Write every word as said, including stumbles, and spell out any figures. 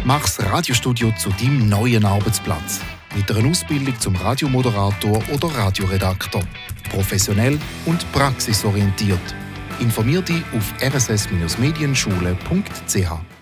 Mach's Radiostudio zu deinem neuen Arbeitsplatz. Mit einer Ausbildung zum Radiomoderator oder Radioredaktor. Professionell und praxisorientiert. Informier dich auf r s s medienschule punkt c h.